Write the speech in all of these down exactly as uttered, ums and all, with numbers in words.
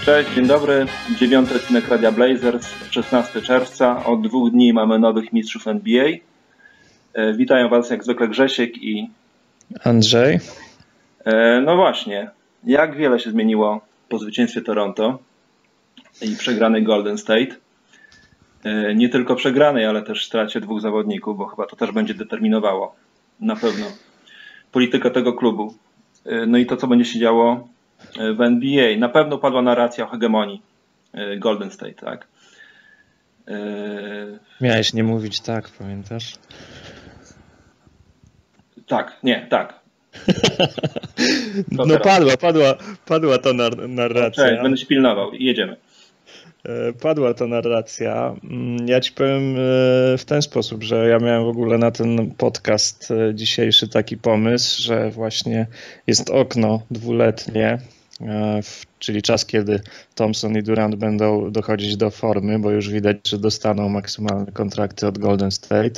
Cześć, dzień dobry. Dziewiąty odcinek Radia Blazers, szesnastego czerwca. Od dwóch dni mamy nowych mistrzów N B A. Witają Was jak zwykle Grzesiek i Andrzej. No właśnie, jak wiele się zmieniło po zwycięstwie Toronto i przegranej Golden State. Nie tylko przegranej, ale też stracie dwóch zawodników, bo chyba to też będzie determinowało na pewno politykę tego klubu. No i to, co będzie się działo w N B A. Na pewno padła narracja o hegemonii Golden State, tak? Miałeś nie mówić tak, pamiętasz? Tak, nie, tak. No teraz? padła, padła, padła ta nar- narracja. Cześć, będę się pilnował i jedziemy. Padła ta narracja. Ja ci powiem w ten sposób, że ja miałem w ogóle na ten podcast dzisiejszy taki pomysł, że właśnie jest okno dwuletnie, czyli czas, kiedy Thompson i Durant będą dochodzić do formy, bo już widać, że dostaną maksymalne kontrakty od Golden State,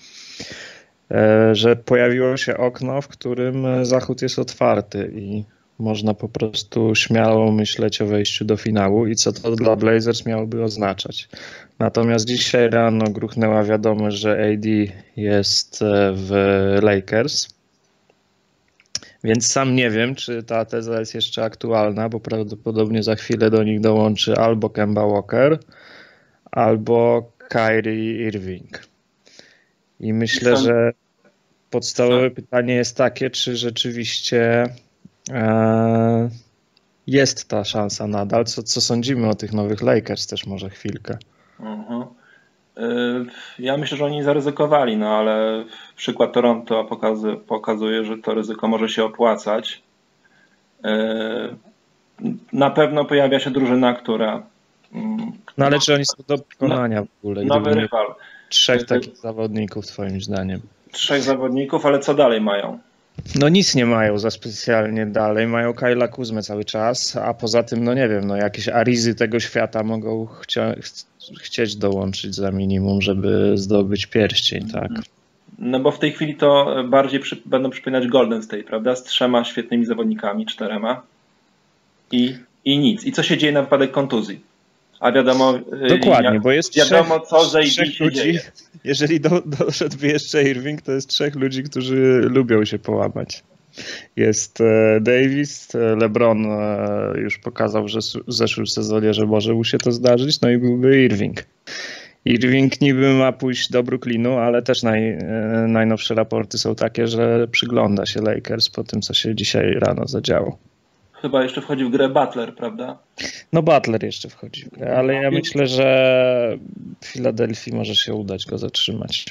że pojawiło się okno, w którym Zachód jest otwarty i można po prostu śmiało myśleć o wejściu do finału i co to dla Blazers miałoby oznaczać. Natomiast dzisiaj rano gruchnęła wiadomość, że A D jest w Lakers, więc sam nie wiem, czy ta teza jest jeszcze aktualna, bo prawdopodobnie za chwilę do nich dołączy albo Kemba Walker, albo Kyrie Irving. I myślę, że podstawowe pytanie jest takie, czy rzeczywiście e, jest ta szansa nadal. Co, co sądzimy o tych nowych Lakers też może chwilkę. Uh-huh. Ja myślę, że oni zaryzykowali, no ale przykład Toronto pokazuje, pokazuje, że to ryzyko może się opłacać. Na pewno pojawia się drużyna, która... No ale czy oni są do pokonania w ogóle? Nowy rywal. Trzech takich zawodników twoim zdaniem. Trzech zawodników, ale co dalej mają? No nic nie mają za specjalnie dalej. Mają Kyla Kuzmę cały czas, a poza tym, no nie wiem, no jakieś Arizy tego świata mogą chcia- ch- chcieć dołączyć za minimum, żeby zdobyć pierścień, tak? No bo w tej chwili to bardziej przy, będą przypominać Golden State, prawda? Z trzema świetnymi zawodnikami, czterema i, i nic. I co się dzieje na wypadek kontuzji? A wiadomo, dokładnie, jak, bo jest wiadomo trzech, co, że trzech ludzi, dzieje. Jeżeli do, doszedłby jeszcze Irving, to jest trzech ludzi, którzy lubią się połamać. Jest Davis, LeBron już pokazał, że w zeszłym sezonie, że może mu się to zdarzyć, no i byłby Irving. Irving niby ma pójść do Brooklynu, ale też naj, najnowsze raporty są takie, że przygląda się Lakers po tym, co się dzisiaj rano zadziało. Chyba jeszcze wchodzi w grę Butler, prawda? No Butler jeszcze wchodzi w grę, ale ja myślę, że w Filadelfii może się udać go zatrzymać.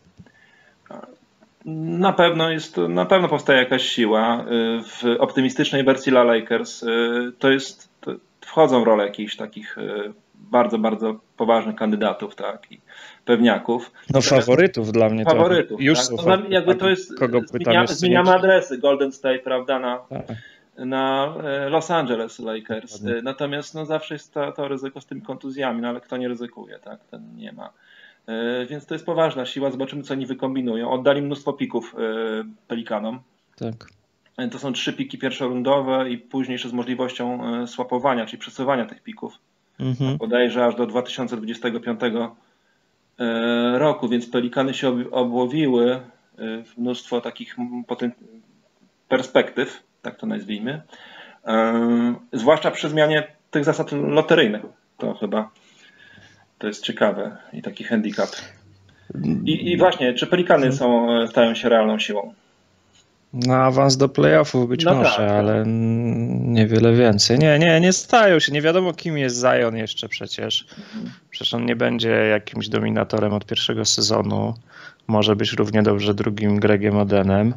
Na pewno jest, na pewno powstaje jakaś siła. W optymistycznej wersji dla Lakers to jest, to wchodzą w rolę jakichś takich bardzo, bardzo poważnych kandydatów, tak, i pewniaków. No faworytów dla mnie. Faworytów, to już tak? są No, faworytów. jakby to jest, Kogo zmienia, zmieniamy adresy Golden State, prawda, na, tak. na Los Angeles Lakers. Dokładnie. Natomiast no, zawsze jest to, to ryzyko z tymi kontuzjami, no ale kto nie ryzykuje, tak, ten nie ma. Więc to jest poważna siła, zobaczymy, co oni wykombinują. Oddali mnóstwo pików Pelikanom. Tak. To są trzy piki pierwszorundowe i późniejsze z możliwością swapowania, czyli przesuwania tych pików. Mhm. Bodajże aż do dwa tysiące dwudziestego piątego roku, więc Pelikany się obłowiły w mnóstwo takich perspektyw, tak to nazwijmy. Zwłaszcza przy zmianie tych zasad loteryjnych. To chyba to jest ciekawe i taki handicap. I, i właśnie, czy Pelikany są, stają się realną siłą? Na awans do playoffów być no może, tak, ale niewiele więcej. Nie, nie, nie stają się. Nie wiadomo, kim jest Zion jeszcze przecież. Przecież on nie będzie jakimś dominatorem od pierwszego sezonu. Może być równie dobrze drugim Gregiem Odenem.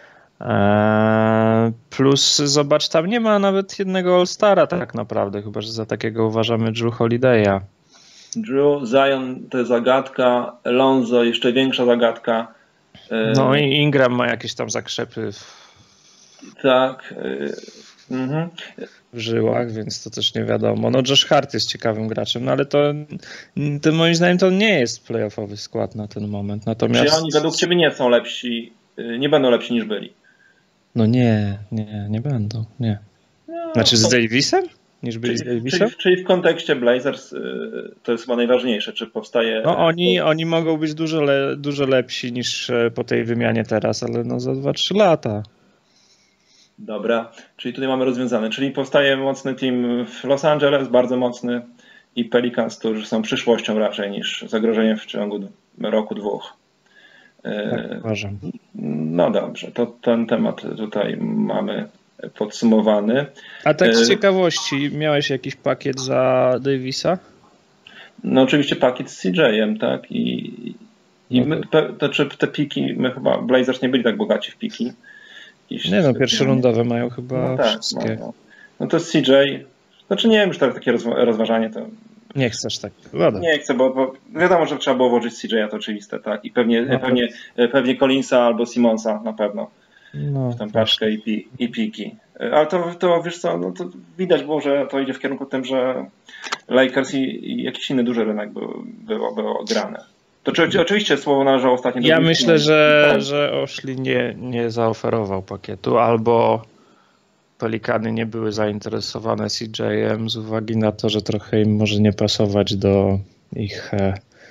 Eee, plus zobacz, tam nie ma nawet jednego All-Stara tak naprawdę, chyba że za takiego uważamy Drew Holiday'a. Drew, Zion to jest zagadka, Lonzo jeszcze większa zagadka. No i Ingram ma jakieś tam zakrzepy w, tak, mhm. w żyłach, więc to też nie wiadomo. No Josh Hart jest ciekawym graczem, no ale to, to moim zdaniem to nie jest playoffowy skład na ten moment. Natomiast... Czy oni według ciebie nie są lepsi, nie będą lepsi niż byli? No nie, nie, nie będą, nie. Znaczy z Davisem? niż byli Czyli, z Davisem? czyli, czyli w kontekście Blazers to jest chyba najważniejsze, czy powstaje... No oni, oni mogą być dużo, le, dużo lepsi niż po tej wymianie teraz, ale no za dwa trzy lata. Dobra, czyli tutaj mamy rozwiązane. Czyli powstaje mocny team w Los Angeles, bardzo mocny, i Pelicans, którzy są przyszłością raczej niż zagrożeniem w ciągu roku, dwóch. Tak uważam. No dobrze, to ten temat tutaj mamy podsumowany. A tak z ciekawości, miałeś jakiś pakiet za Davisa? No oczywiście pakiet z C J-em, tak? I, i my, to, czy te piki, my chyba, Blazers nie byli tak bogaci w piki. Nie no, pierwsze rundowe mają chyba no tak, wszystkie. No, no. no to C J, znaczy nie wiem, już tak, takie rozważanie to... Nie chcesz tak. Woda. Nie chcę, bo, bo wiadomo, że trzeba było włożyć C J-a, to oczywiste, tak? I pewnie, no, pewnie, pewnie Collinsa albo Simonsa na pewno no, w tę paczkę i, pi, i piki. Ale to, to wiesz co, no to widać było, że to idzie w kierunku tym, że Lakers i, i jakiś inny duży rynek było, było, było grane. To czy, oczywiście słowo należało ostatnio do... Ja myślę, że, że Oshli nie, nie zaoferował pakietu, albo Pelikany nie były zainteresowane C J-em z uwagi na to, że trochę im może nie pasować do ich e,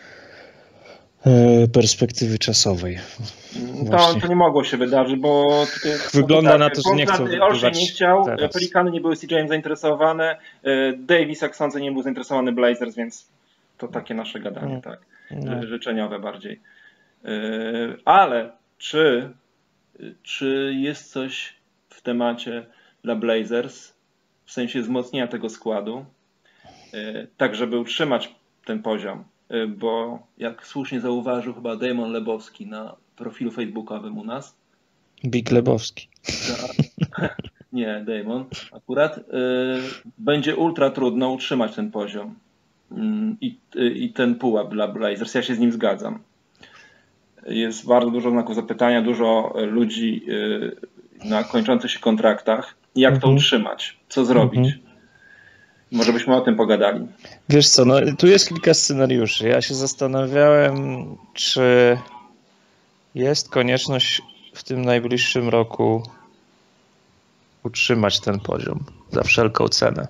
e, perspektywy czasowej. To, to nie mogło się wydarzyć, bo... Wygląda tak, na to, że nie chcą Oshli nie chciał, teraz. Pelikany nie były C J-em zainteresowane, Davis, jak sądzę, nie był zainteresowany Blazers, więc to takie nasze gadanie, tak. No. Życzeniowe bardziej. Ale czy, czy jest coś w temacie dla Blazers w sensie wzmocnienia tego składu, tak żeby utrzymać ten poziom? Bo jak słusznie zauważył chyba Damon Lebowski na profilu facebookowym u nas. Big Lebowski. Nie, Damon akurat. Będzie ultra trudno utrzymać ten poziom. I, i ten pułap dla Blazers. Ja się z nim zgadzam. Jest bardzo dużo znaków zapytania, dużo ludzi na kończących się kontraktach. Jak mm-hmm. to utrzymać? Co zrobić? Mm-hmm. Może byśmy o tym pogadali. Wiesz co, no, tu jest kilka scenariuszy. Ja się zastanawiałem, czy jest konieczność w tym najbliższym roku utrzymać ten poziom za wszelką cenę.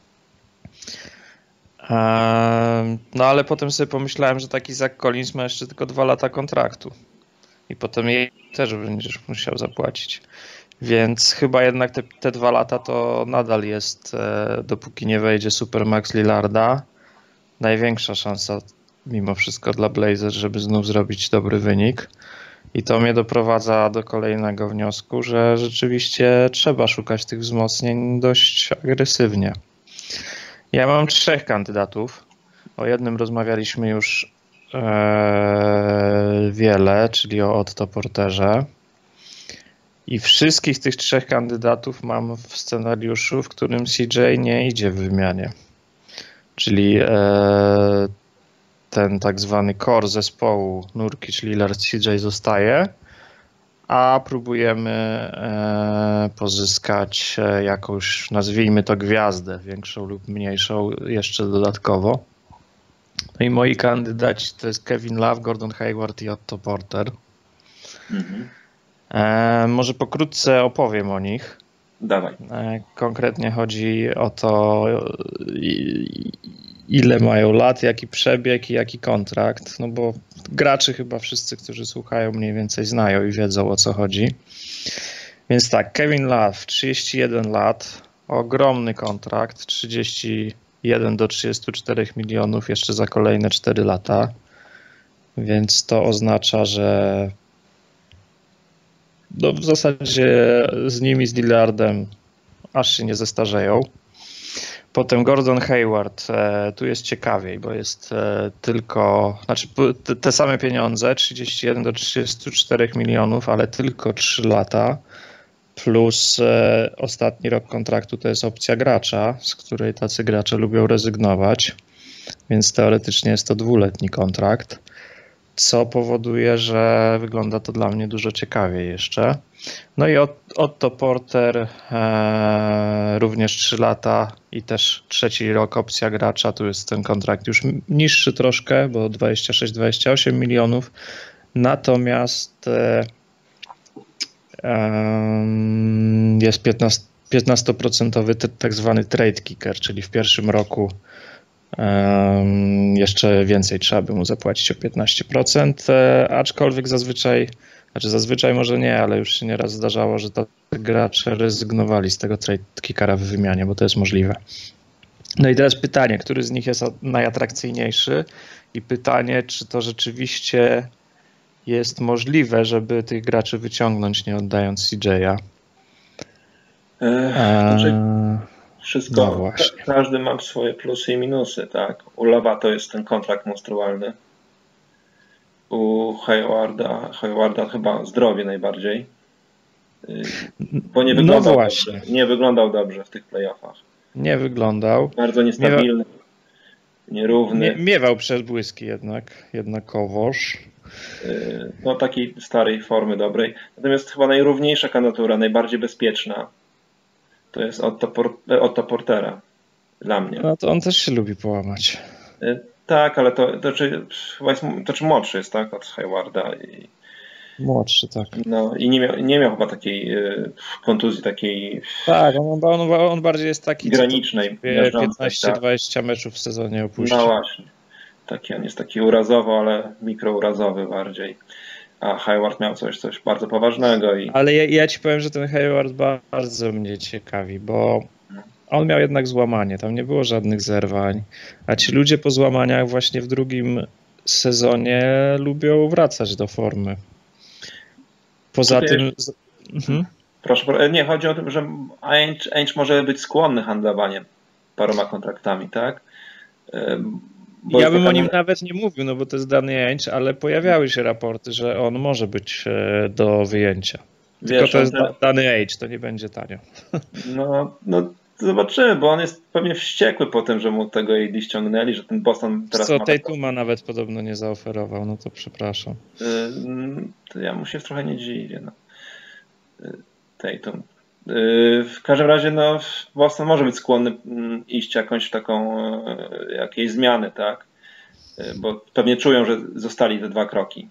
No ale potem sobie pomyślałem, że taki Zach Collins ma jeszcze tylko dwa lata kontraktu i potem jej też będziesz musiał zapłacić. Więc chyba jednak te, te dwa lata to nadal jest, dopóki nie wejdzie Supermax Lillarda, największa szansa mimo wszystko dla Blazers, żeby znów zrobić dobry wynik. I to mnie doprowadza do kolejnego wniosku, że rzeczywiście trzeba szukać tych wzmocnień dość agresywnie. Ja mam trzech kandydatów. O jednym rozmawialiśmy już e, wiele, czyli o Otto Porterze. I wszystkich tych trzech kandydatów mam w scenariuszu, w którym C J nie idzie w wymianie. Czyli e, ten tak zwany core zespołu Nurkic, Lillard, C J zostaje, a próbujemy e, pozyskać jakąś, nazwijmy to gwiazdę, większą lub mniejszą jeszcze dodatkowo. No i moi kandydaci to jest Kevin Love, Gordon Hayward i Otto Porter. Mhm. E, może pokrótce opowiem o nich. Dawaj. E, konkretnie chodzi o to, ile mają lat, jaki przebieg i jaki kontrakt, no bo graczy chyba wszyscy, którzy słuchają, mniej więcej znają i wiedzą, o co chodzi. Więc tak, Kevin Love, trzydzieści jeden lat, ogromny kontrakt, trzydzieści jeden do trzydziestu czterech milionów jeszcze za kolejne cztery lata, więc to oznacza, że no w zasadzie z nimi, z Lillardem aż się nie zestarzeją. Potem Gordon Hayward, tu jest ciekawiej, bo jest tylko, znaczy te same pieniądze, trzydzieści jeden do trzydziestu czterech milionów, ale tylko trzy lata, plus ostatni rok kontraktu to jest opcja gracza, z której tacy gracze lubią rezygnować, więc teoretycznie jest to dwuletni kontrakt, co powoduje, że wygląda to dla mnie dużo ciekawiej jeszcze. No i Otto Porter e, również trzy lata i też trzeci rok opcja gracza, tu jest ten kontrakt już niższy troszkę, bo dwadzieścia sześć dwadzieścia osiem milionów, natomiast e, e, jest piętnaście procent tak zwany trade kicker, czyli w pierwszym roku um, jeszcze więcej trzeba by mu zapłacić o piętnaście procent, e, aczkolwiek zazwyczaj, znaczy zazwyczaj może nie, ale już się nieraz zdarzało, że to gracze rezygnowali z tego trade kickera w wymianie, bo to jest możliwe. No i teraz pytanie, który z nich jest najatrakcyjniejszy i pytanie, czy to rzeczywiście jest możliwe, żeby tych graczy wyciągnąć, nie oddając C J a. Znaczy, wszystko, no właśnie. Każdy ma swoje plusy i minusy, tak? U Lava to jest ten kontrakt monstrualny. U Haywarda, Haywarda chyba zdrowie najbardziej. Bo nie wyglądał, no właśnie. Dobrze, nie wyglądał dobrze w tych playoffach. Nie wyglądał. Bardzo niestabilny, Miewa... nierówny. Mie miewał przebłyski jednak, jednakowoż. No takiej starej formy dobrej. Natomiast chyba najrówniejsza kandydatura, najbardziej bezpieczna, to jest Otto, Por Otto Portera dla mnie. No to on też się lubi połamać. Tak, ale to, to, czy, chyba jest, to czy młodszy jest, tak, od Haywarda. I, młodszy, tak. No i nie miał, nie miał chyba takiej y, kontuzji takiej. Tak, on, on, on bardziej jest taki granicznej. piętnaście dwadzieścia tak. meczów w sezonie opuści. No właśnie. Taki, on jest taki urazowy, ale mikrourazowy bardziej. A Hayward miał coś, coś bardzo poważnego. I... Ale ja, ja ci powiem, że ten Hayward bardzo mnie ciekawi, bo on miał jednak złamanie, tam nie było żadnych zerwań, a ci ludzie po złamaniach właśnie w drugim sezonie lubią wracać do formy. Poza Czy tym... Jest... Mhm. Proszę, nie, chodzi o to, że Ainge, Ainge może być skłonny handlowaniem paroma kontraktami, tak? Bo ja bym taka... o nim nawet nie mówił, no bo to jest Danny Ainge, ale pojawiały się raporty, że on może być do wyjęcia. Tylko Wiesz, to jest ten... Danny Ainge, to nie będzie tanio. No, no zobaczymy, bo on jest pewnie wściekły po tym, że mu tego A D ściągnęli, że ten Boston teraz Co, ma... tej Tuma nawet podobno nie zaoferował, no to przepraszam. To ja mu się trochę nie dziwię. No. Tatum. W każdym razie no, Boston może być skłonny iść jakąś taką jakiejś zmiany, tak? Bo pewnie czują, że zostali te dwa kroki.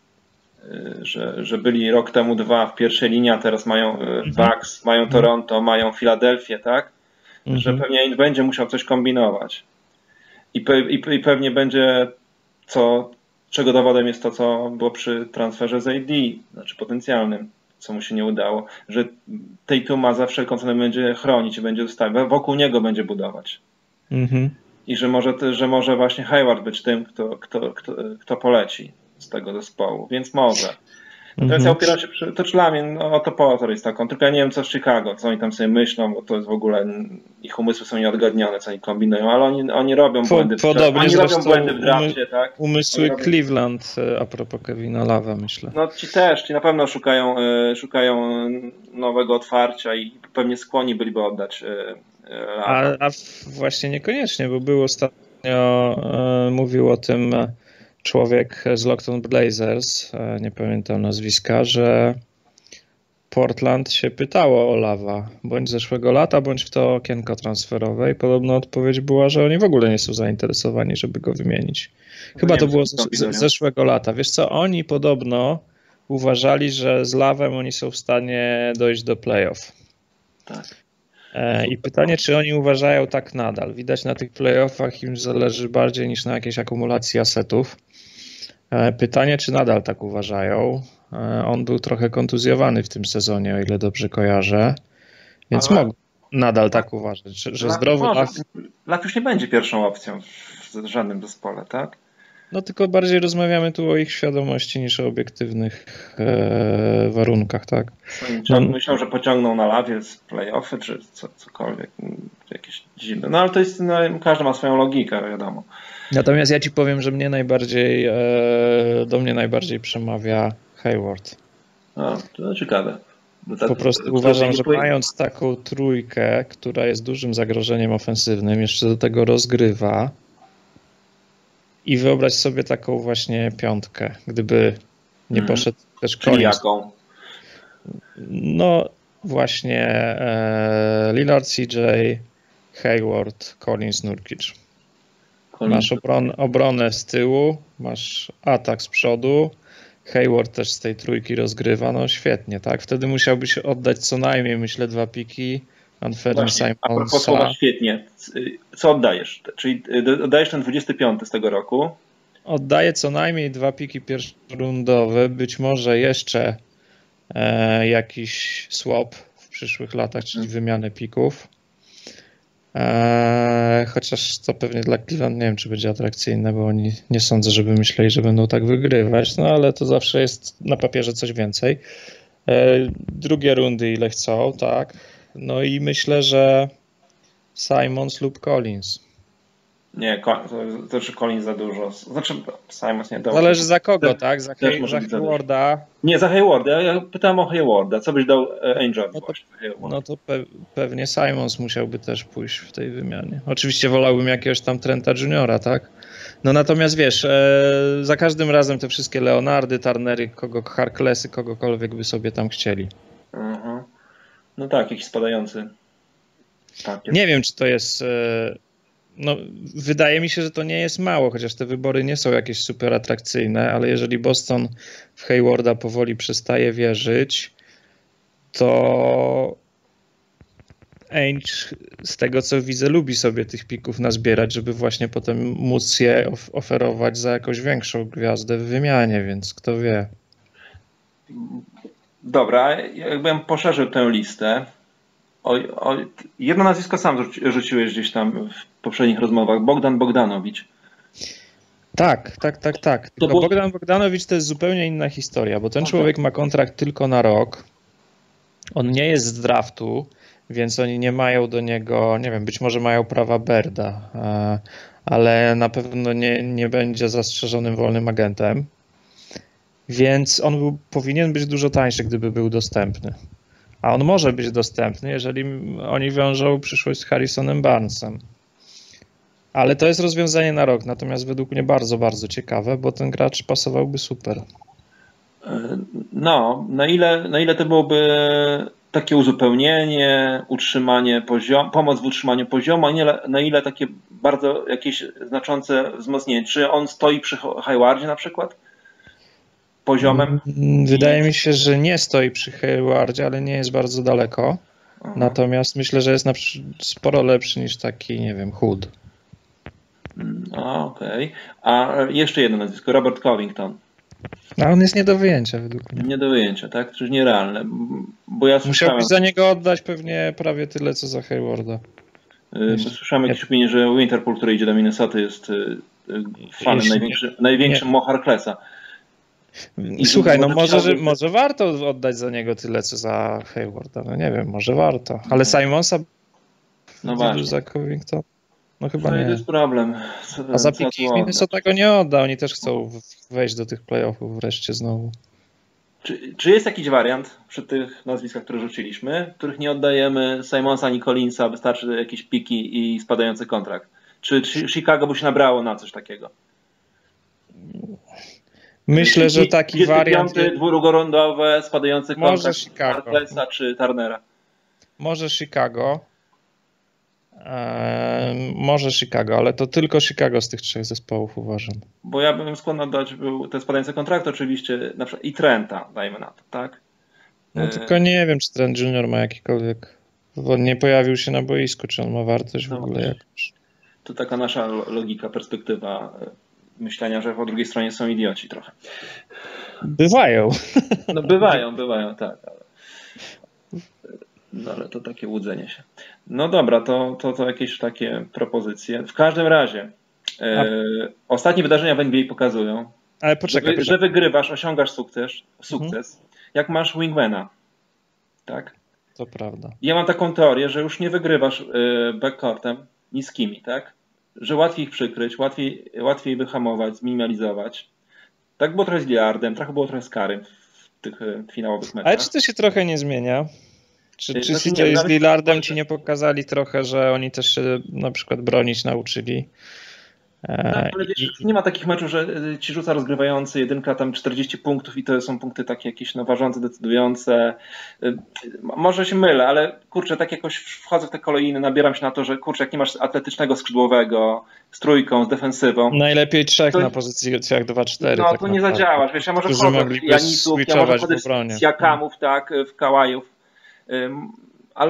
Że, że byli rok temu dwa w pierwszej linii, a teraz mają Bucks, mają Toronto, mają Filadelfię, tak? Mhm. Że pewnie będzie musiał coś kombinować. I, pe, i, i pewnie będzie, co, czego dowodem jest to, co było przy transferze z A D, znaczy potencjalnym, co mu się nie udało, że Tatuma za wszelką cenę będzie chronić i będzie zostawiać, wokół niego będzie budować. Mhm. I że może, że może właśnie Hayward być tym, kto, kto, kto, kto poleci z tego zespołu, więc może. Natomiast ja opieram się przy, to dla mnie, no Otto Porter jest taką, tylko ja nie wiem co z Chicago, co oni tam sobie myślą, bo to jest w ogóle, ich umysły są nieodgadnione, co oni kombinują, ale oni, oni robią błędy w drafcie. Oni robią błędy w drafcie, tak? Umysły robią... Cleveland, a propos Kevina Lava, myślę. No ci też, ci na pewno szukają, szukają nowego otwarcia i pewnie skłonni byliby oddać Lava. A, a właśnie niekoniecznie, bo był ostatnio, mówił o tym człowiek z Lockton Blazers, nie pamiętam nazwiska, że Portland się pytało o Lava, bądź zeszłego lata, bądź w to okienko transferowe i podobno odpowiedź była, że oni w ogóle nie są zainteresowani, żeby go wymienić. Chyba no to było z, z, zeszłego lata. Wiesz co, oni podobno uważali, że z Lavem oni są w stanie dojść do playoff. Tak. I pytanie, czy oni uważają tak nadal. Widać na tych playoffach im zależy bardziej niż na jakiejś akumulacji asetów. Pytanie, czy nadal tak uważają. On był trochę kontuzjowany w tym sezonie, o ile dobrze kojarzę, więc Ale... mogą nadal tak uważać, że, że zdrowy Lav... Lav już nie będzie pierwszą opcją w żadnym zespole, tak? No tylko bardziej rozmawiamy tu o ich świadomości niż o obiektywnych e, warunkach, tak? No, myślał, że pociągną na Lavie z playoffy, czy co, cokolwiek, jakieś dziwne. No ale to jest, no, każdy ma swoją logikę, wiadomo. Natomiast ja ci powiem, że mnie najbardziej, e, do mnie najbardziej przemawia Hayward. A, to ciekawe. Tak, po prostu to, to uważam, że powie... mając taką trójkę, która jest dużym zagrożeniem ofensywnym, jeszcze do tego rozgrywa i wyobraź sobie taką właśnie piątkę, gdyby nie hmm. poszedł też Collins. Czyli jaką? No właśnie e, Lillard, C J, Hayward, Collins, Nurkic. Masz obron, obronę z tyłu, masz atak z przodu, Hayward też z tej trójki rozgrywa, no świetnie, tak? Wtedy musiałbyś oddać co najmniej, myślę, dwa piki Anfernee Właśnie, a propos Simonsa. słowa świetnie. Co oddajesz? Czyli oddajesz ten dwudziesty piąty z tego roku? Oddaję co najmniej dwa piki pierwszorundowe, być może jeszcze e, jakiś swap w przyszłych latach, czyli Hmm. wymianę pików. E, chociaż to pewnie dla Cleveland nie wiem, czy będzie atrakcyjne, bo oni nie sądzę, żeby myśleli, że będą tak wygrywać, no ale to zawsze jest na papierze coś więcej. E, drugie rundy ile chcą, tak. No i myślę, że Simons lub Collins. Nie, to znaczy Collins za dużo. Znaczy Simons nie dał. Zależy za kogo, tak? Za, też Hay, może za być za Haywarda. Nie, za Haywarda. Ja pytałem o Haywarda. Co byś dał Angelowi No to, właśnie? Hayward. no to pe, pewnie Simons musiałby też pójść w tej wymianie. Oczywiście wolałbym jakiegoś tam Trenta Juniora, tak? No natomiast wiesz, e, za każdym razem te wszystkie Leonardy, Turnery, kogo Harklessy, kogokolwiek by sobie tam chcieli. Mhm. No tak, jakiś spadający. Tak, Nie wiem, czy to jest... E, no, wydaje mi się, że to nie jest mało, chociaż te wybory nie są jakieś super atrakcyjne, ale jeżeli Boston w Haywarda powoli przestaje wierzyć, to Ainge, z tego co widzę, lubi sobie tych pików nazbierać, żeby właśnie potem móc je of- oferować za jakąś większą gwiazdę w wymianie, więc kto wie. Dobra, jakbym poszerzył tę listę. O, o, jedno nazwisko sam rzuci, rzuciłeś gdzieś tam w poprzednich rozmowach. Bogdan Bogdanowicz. Tak, tak, tak, tak. Tylko było... Bogdan Bogdanowicz to jest zupełnie inna historia, bo ten człowiek ma kontrakt tylko na rok. On nie jest z draftu, więc oni nie mają do niego, nie wiem, być może mają prawa Berda, ale na pewno nie, nie będzie zastrzeżonym wolnym agentem. Więc on był, powinien być dużo tańszy, gdyby był dostępny. A on może być dostępny, jeżeli oni wiążą przyszłość z Harrisonem Barnesem. Ale to jest rozwiązanie na rok, natomiast według mnie bardzo, bardzo ciekawe, bo ten gracz pasowałby super. No, na ile, na ile to byłoby takie uzupełnienie, utrzymanie poziomu, pomoc w utrzymaniu poziomu, a nie, na ile takie bardzo jakieś znaczące wzmocnienie. Czy on stoi przy Haywardzie na przykład? Poziomem? Wydaje mi się, że nie stoi przy Haywardzie, ale nie jest bardzo daleko. Aha. Natomiast myślę, że jest na sporo lepszy niż taki, nie wiem, Hood. Okej. Okay. A jeszcze jedno nazwisko, Robert Covington. A on jest nie do wyjęcia według mnie. Nie do wyjęcia, tak? Czyli nierealne. Bo ja słyszałem... Musiałbyś za niego oddać pewnie prawie tyle, co za Haywarda. Yy, słyszałem jakieś opinie, że Winterpool, który idzie do Minnesota, jest yy, fanem największym, największym Mo Harklessa. I słuchaj, no może, że, może warto oddać za niego tyle, co za Haywarda. No nie wiem, może warto. Ale Simonsa no właśnie. za Covington? No chyba no nie. To jest problem. Co, A za piki Minnesota go nie odda. Oni też chcą wejść do tych playoffów wreszcie znowu. Czy, czy jest jakiś wariant przy tych nazwiskach, które rzuciliśmy, których nie oddajemy Simonsa ani Collinsa, wystarczy jakieś piki i spadający kontrakt? Czy, czy Chicago by się nabrało na coś takiego? Myślę, że taki wariant... dwurundowe, spadający kontrakt może Chicago. Harklessa czy Turnera? Może Chicago. Eee, może Chicago, ale to tylko Chicago z tych trzech zespołów uważam. Bo ja bym skłonny oddać był te spadające kontrakty oczywiście na przykład i Trenta, dajmy na to, tak? No tylko nie wiem, czy Trent Junior ma jakikolwiek, bo on nie pojawił się na boisku, czy on ma wartość w no ogóle jakąś. To taka nasza logika, perspektywa myślenia, że po drugiej stronie są idioci trochę. Bywają. No bywają, bywają, tak. Ale... No ale to takie łudzenie się. No dobra, to, to, to jakieś takie propozycje. W każdym razie e, ostatnie wydarzenia w N B A pokazują, ale poczekaj, że, poczekaj. że wygrywasz, osiągasz sukces, sukces mhm. jak masz wingmana. Tak? To prawda. Ja mam taką teorię, że już nie wygrywasz e, backcourtem niskimi, tak? Że łatwiej ich przykryć, łatwiej, łatwiej wyhamować, zminimalizować. Tak było trochę z Lillardem, trochę było trochę z Karym w tych e, finałowych meczach. Ale czy to się trochę nie zmienia? Czy, czy C J z Lillardem ci nie pokazali trochę, że oni też się na przykład bronić nauczyli? Tak, ale wiesz, nie ma takich meczów, że ci rzuca rozgrywający jedynka tam czterdzieści punktów i to są punkty takie jakieś no, ważące, decydujące. Może się mylę, ale kurczę, tak jakoś wchodzę w te kolejny, nabieram się na to, że kurczę, jak nie masz atletycznego skrzydłowego z trójką, z defensywą. Najlepiej trzech to, na pozycji jak dwa cztery. No tak to nie zadziałasz, wiesz, ja może wchodzę w Janitów, ja może wchodzę w Siakamów, tak, w Kałajów, ale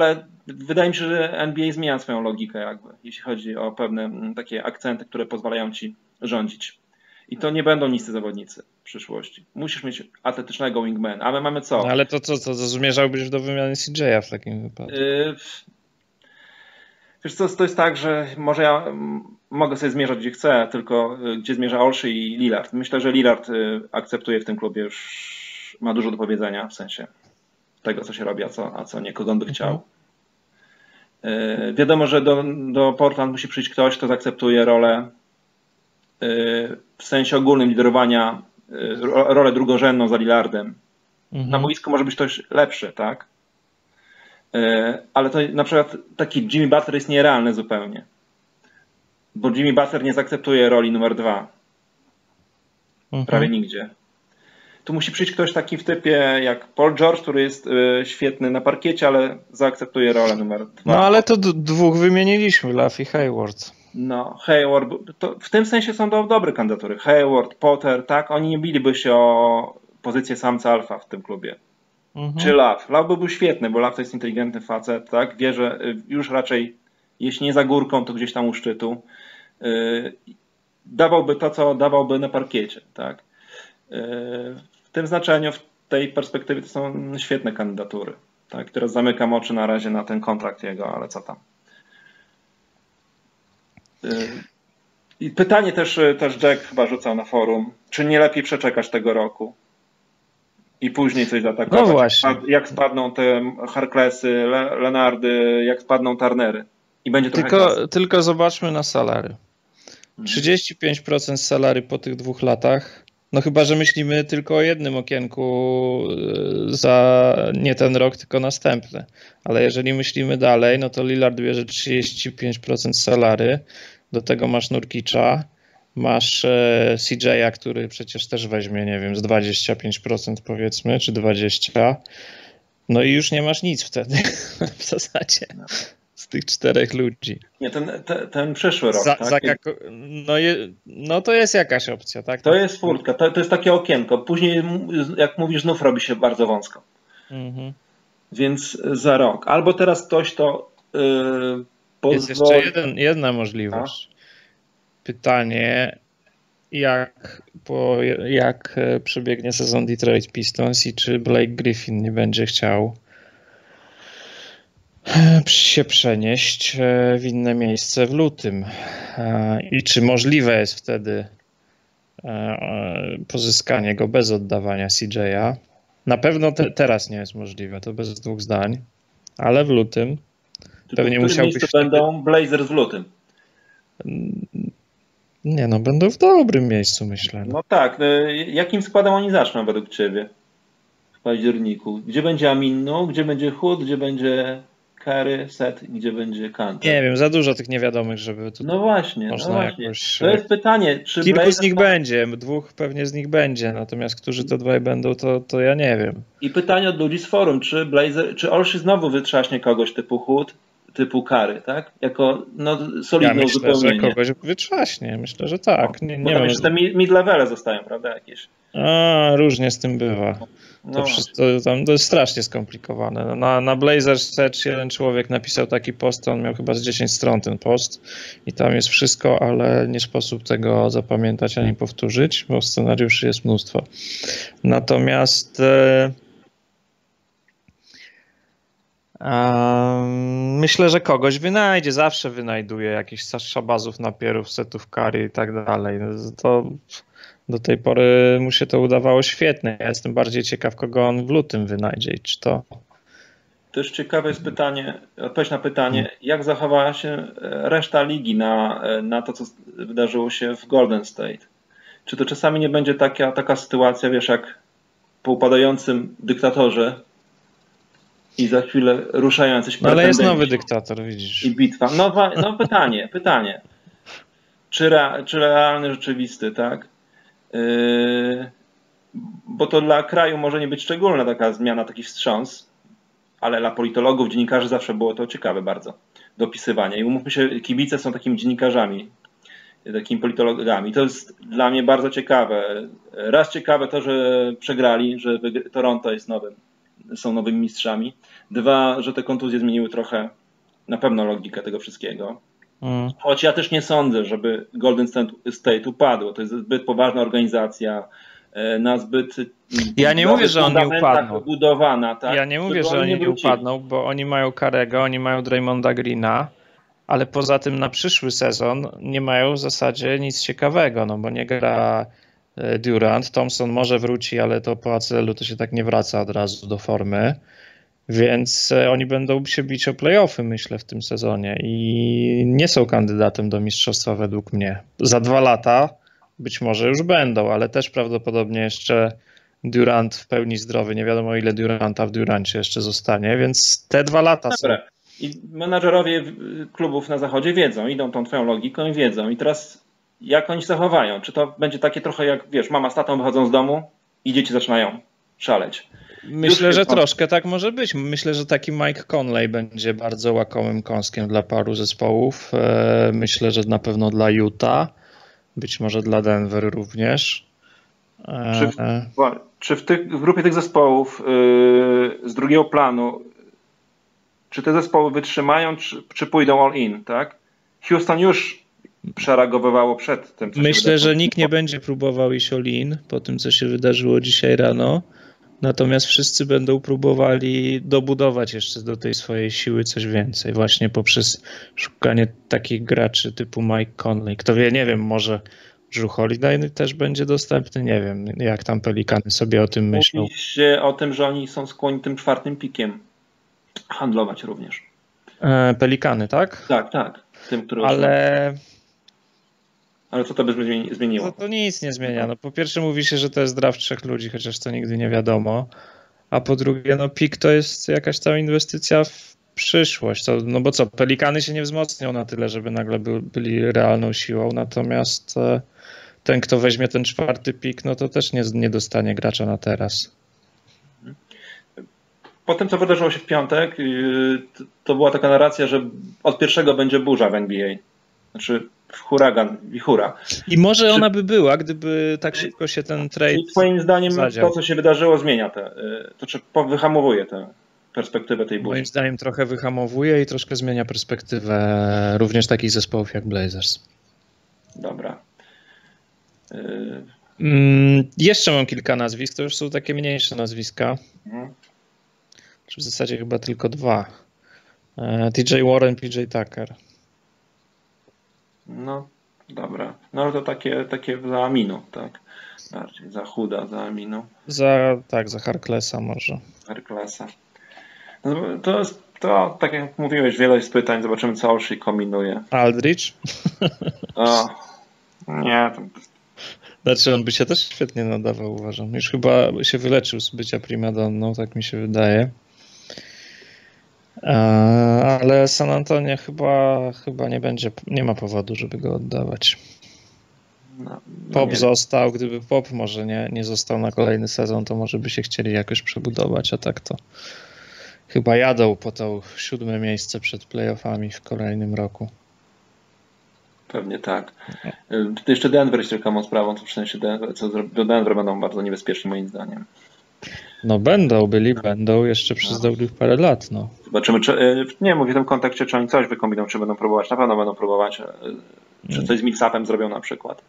wydaje mi się, że N B A zmienia swoją logikę jakby, jeśli chodzi o pewne takie akcenty, które pozwalają ci rządzić. I to nie będą niscy zawodnicy w przyszłości. Musisz mieć atletycznego wingmana, a my mamy co? No ale to co, to, to zmierzałbyś do wymiany C J a w takim wypadku? Yy, wiesz co, to jest tak, że może ja mogę sobie zmierzać gdzie chcę, tylko gdzie zmierza Olszy i Lillard. Myślę, że Lillard akceptuje w tym klubie, już ma dużo do powiedzenia w sensie tego, co się robi, a co, a co nie, kogo on by chciał. Yy, wiadomo, że do, do Portland musi przyjść ktoś, kto zaakceptuje rolę yy, w sensie ogólnym liderowania, yy, rolę drugorzędną za Lillardem. Mhm. Na boisku może być ktoś lepszy, tak? Yy, ale to na przykład taki Jimmy Butler jest nierealny zupełnie. Bo Jimmy Butler nie zaakceptuje roli numer dwa. Mhm. Prawie nigdzie. Tu musi przyjść ktoś taki w typie jak Paul George, który jest y, świetny na parkiecie, ale zaakceptuje rolę numer dwa. No ale to d- dwóch wymieniliśmy, Love i Hayward. No, Hayward, to w tym sensie są do, dobre kandydatury. Hayward, Potter, tak? Oni nie biliby się o pozycję samca alfa w tym klubie. Mhm. Czy Love? Love byłby świetny, bo Love to jest inteligentny facet, tak? Wie, że już raczej, jeśli nie za górką, to gdzieś tam u szczytu. Yy, dawałby to, co dawałby na parkiecie, tak? Yy, W tym znaczeniu, w tej perspektywie to są świetne kandydatury. Tak? Teraz zamykam oczy na razie na ten kontrakt jego, ale co tam. I pytanie też, też Jack chyba rzucał na forum, czy nie lepiej przeczekać tego roku i później coś zaatakować? No właśnie. Jak spadną te Harklessy, Lenardy, jak spadną Turnery i będzie trochę tylko, tylko zobaczmy na salary. trzydzieści pięć procent salary po tych dwóch latach. No chyba, że myślimy tylko o jednym okienku za nie ten rok, tylko następny. Ale jeżeli myślimy dalej, no to Lillard bierze trzydzieści pięć procent salary. Do tego masz Nurkicza, masz C J a, który przecież też weźmie, nie wiem, z dwadzieścia pięć procent powiedzmy, czy dwadzieścia procent. No i już nie masz nic wtedy w zasadzie. Z tych czterech ludzi. Nie, ten, ten, ten przyszły rok. Za, tak? za kako, no, je, no to jest jakaś opcja, tak? To jest furtka, to, to jest takie okienko. Później, jak mówisz, znów robi się bardzo wąsko. Mhm. Więc za rok. Albo teraz ktoś to yy, pozwoli... Jest jeszcze jeden, jedna możliwość. A? Pytanie, jak, po, jak przebiegnie sezon Detroit Pistons i czy Blake Griffin nie będzie chciał się przenieść w inne miejsce w lutym i czy możliwe jest wtedy pozyskanie go bez oddawania C J a. Na pewno te, teraz nie jest możliwe, to bez dwóch zdań, ale w lutym Tylko pewnie musiałbyś... W którym będą Blazers w lutym? Nie no, będą w dobrym miejscu, myślę. No tak, jakim składem oni zaczną według ciebie w październiku? Gdzie będzie Aminu, gdzie będzie Hood, gdzie będzie Curry, Set, gdzie będzie Kanter? Nie wiem, za dużo tych niewiadomych, żeby tu no właśnie, można no właśnie. jakoś... To jest pytanie, czy kilku Blazers... z nich będzie, dwóch pewnie z nich będzie, natomiast którzy to dwaj będą, to, to ja nie wiem. I pytanie od ludzi z forum, czy Blazer, czy Olszy znowu wytrzaśnie kogoś typu Hood, typu Curry, tak? Jako no, solidną ja myślę, zupełnienie. że kogoś wytrzaśnie, myślę, że tak. Nie, Bo nie tam wiem. jeszcze te mid-levele zostają, prawda, jakieś? A, różnie z tym bywa. To no. wszystko tam to jest strasznie skomplikowane. Na, na Blazers Search jeden człowiek napisał taki post, on miał chyba z dziesięć stron ten post i tam jest wszystko, ale nie sposób tego zapamiętać ani powtórzyć, bo scenariuszy jest mnóstwo. Natomiast e, Um, myślę, że kogoś wynajdzie, zawsze wynajduje jakichś szabazów, napierów, setów Curry i tak dalej. To do tej pory mu się to udawało świetnie. Ja jestem bardziej ciekaw, kogo on w lutym wynajdzie i czy to... Też ciekawe jest pytanie, odpowiedź na pytanie, jak zachowała się reszta ligi na, na to, co wydarzyło się w Golden State. Czy to czasami nie będzie taka, taka sytuacja, wiesz, jak po upadającym dyktatorze, i za chwilę ruszają jacyś no, ale jest nowy dyktator, widzisz. I bitwa. No, no pytanie, pytanie. Czy, re, czy realny, rzeczywisty, tak? Yy, bo to dla kraju może nie być szczególna taka zmiana, taki wstrząs, ale dla politologów, dziennikarzy zawsze było to ciekawe bardzo, dopisywanie. I umówmy się, kibice są takimi dziennikarzami, takimi politologami. To jest dla mnie bardzo ciekawe. Raz ciekawe to, że przegrali, że Toronto jest nowym są nowymi mistrzami. Dwa, że te kontuzje zmieniły trochę na pewno logikę tego wszystkiego. Mm. Choć ja też nie sądzę, żeby Golden State upadło. To jest zbyt poważna organizacja, na zbyt ja nie mówię, że on nie upadną. Budowana, tak? Ja nie mówię, że oni nie, nie upadną, bo oni mają Karego, oni mają Draymonda Greena, ale poza tym na przyszły sezon nie mają w zasadzie nic ciekawego, no bo nie gra Durant, Thompson może wróci, ale to po A C L-u to się tak nie wraca od razu do formy, więc oni będą się bić o play-offy, myślę, w tym sezonie i nie są kandydatem do mistrzostwa według mnie. Za dwa lata być może już będą, ale też prawdopodobnie jeszcze Durant w pełni zdrowy, nie wiadomo ile Duranta w Durancie jeszcze zostanie, więc te dwa lata Dobra. są. I menadżerowie klubów na zachodzie wiedzą, idą tą twoją logiką i wiedzą i teraz jak oni się zachowają, czy to będzie takie trochę jak, wiesz, mama z tatą wychodzą z domu i dzieci zaczynają szaleć. Myślę, że troszkę tak może być. Myślę, że taki Mike Conley będzie bardzo łakomym kąskiem dla paru zespołów. Myślę, że na pewno dla Utah, być może dla Denver również. Czy w, czy w, tych, w grupie tych zespołów yy, z drugiego planu, czy te zespoły wytrzymają, czy, czy pójdą all in, tak? Houston już przereagowywało przed tym, co Myślę, się że nikt nie będzie próbował iść all in po tym, co się wydarzyło dzisiaj rano. Natomiast wszyscy będą próbowali dobudować jeszcze do tej swojej siły coś więcej, właśnie poprzez szukanie takich graczy typu Mike Conley. Kto wie, nie wiem, może Drew Holiday też będzie dostępny, nie wiem, jak tam Pelikany sobie o tym myślą. Mówi się o tym, że oni są skłonni tym czwartym pikiem handlować również. E, Pelikany, tak? Tak, tak. Tym, który Ale... Ale co to by zmieniło? To, to nic nie zmienia. No, po pierwsze mówi się, że to jest draft trzech ludzi, chociaż to nigdy nie wiadomo. A po drugie, no pik to jest jakaś tam inwestycja w przyszłość. To, no bo co, Pelikany się nie wzmocnią na tyle, żeby nagle by, byli realną siłą, natomiast ten, kto weźmie ten czwarty pik, no to też nie, nie dostanie gracza na teraz. Po tym, co wydarzyło się w piątek, to była taka narracja, że od pierwszego będzie burza w N B A. Znaczy huragan, wichura. I może ona by była, gdyby tak szybko się ten trade I twoim zdaniem zadział. To, co się wydarzyło, zmienia te, to czy wyhamowuje tę perspektywę tej burzy? Moim zdaniem trochę wyhamowuje i troszkę zmienia perspektywę również takich zespołów jak Blazers. Dobra. Y... Mm, jeszcze mam kilka nazwisk, to już są takie mniejsze nazwiska. Mhm. W zasadzie chyba tylko dwa. T J Warren, P J Tucker. No, dobra. No to takie, takie za Aminu, tak? Bardziej za Huda, za Aminu. Za, tak, za Harklessa może. Harklessa. No, to jest, to tak jak mówiłeś, wiele jest pytań, zobaczymy co Olszy kombinuje. Aldridge? O, nie. To... Znaczy on by się też świetnie nadawał, uważam. Już chyba się wyleczył z bycia primadonną, tak mi się wydaje. Ale San Antonio chyba, chyba nie będzie, nie ma powodu, żeby go oddawać. No, no Pop został, gdyby Pop może nie, nie został na kolejny sezon, to może by się chcieli jakoś przebudować, a tak to chyba jadą po to siódme miejsce przed playoffami w kolejnym roku. Pewnie tak. To jeszcze Denver jest wielką sprawą, to w sensie Denver, co do Denver będą bardzo niebezpieczni moim zdaniem. No będą, byli, będą jeszcze przez no. długich parę lat. No. Zobaczymy, czy, nie mówię w tym kontekście, czy oni coś wykombinują, czy będą próbować, na pewno będą próbować, czy coś z mix-upem zrobią na przykład.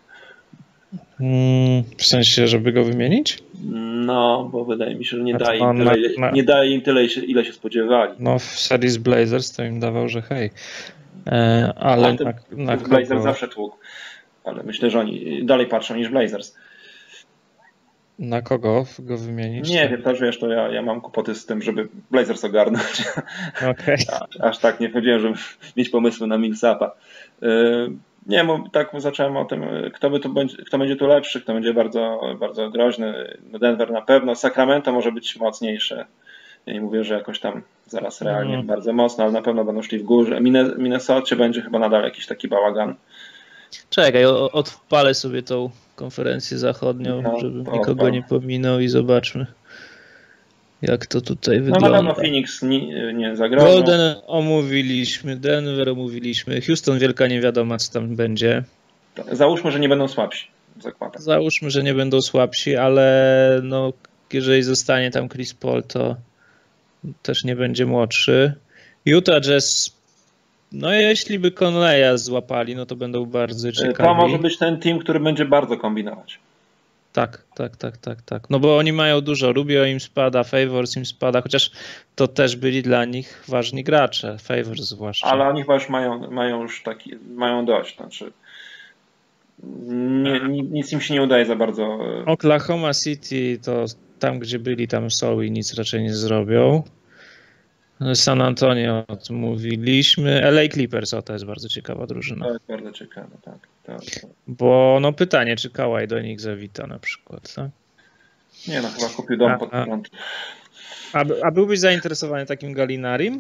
W sensie, żeby go wymienić? No, bo wydaje mi się, że nie daje im tyle, na, na... nie daje im tyle ile się spodziewali. No w serii z Blazers to im dawał, że hej. E, ale A, na, na Blazers kogo... zawsze tłuk, ale myślę, że oni dalej patrzą niż Blazers. Na kogo go wymienić? Nie wiem, też wiesz, to ja, ja mam kłopoty z tym, żeby Blazers ogarnąć. Okay. Aż tak nie chodziłem, żeby mieć pomysły na Millsapa. Yy, nie, bo tak zacząłem o tym, kto, by tu będzie, kto będzie tu lepszy, kto będzie bardzo, bardzo groźny. Denver na pewno, Sacramento może być mocniejsze. Ja nie mówię, że jakoś tam zaraz realnie mm. bardzo mocno, ale na pewno będą szli w górze. Minnesota będzie chyba nadal jakiś taki bałagan. Czekaj, odpalę sobie tą konferencję zachodnią, no, żeby nikogo nie pominął i zobaczmy, jak to tutaj no, wygląda. No na Phoenix nie, nie zagrożą. Golden omówiliśmy, Denver omówiliśmy, Houston wielka niewiadoma, co tam będzie. Załóżmy, że nie będą słabsi. Zakładam. Załóżmy, że nie będą słabsi, ale no jeżeli zostanie tam Chris Paul, to też nie będzie młodszy. Utah Jazz, no jeśli by Conleya złapali, no to będą bardzo ciekawi. To może być ten team, który będzie bardzo kombinować. Tak, tak, tak, tak, tak. No bo oni mają dużo. Rubio im spada, Favors im spada, chociaż to też byli dla nich ważni gracze, Favors zwłaszcza. Ale oni chyba już mają, mają już taki, mają dość. Znaczy, nie, nic im się nie udaje za bardzo. Oklahoma City to tam, gdzie byli, tam są i nic raczej nie zrobią. San Antonio, o tym mówiliśmy. L A Clippers, o to jest bardzo ciekawa drużyna. To jest bardzo ciekawe, tak. tak, tak. Bo no pytanie, czy Kawhi do nich zawita na przykład, tak? Nie no, chyba kupił dom a, pod prąd. A, a byłbyś zainteresowany takim Galinarim?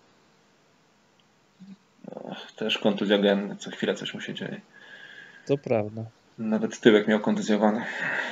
No, też kontuzjogenny, co chwilę coś mu się dzieje. To prawda. Nawet tyłek miał kontuzjowany.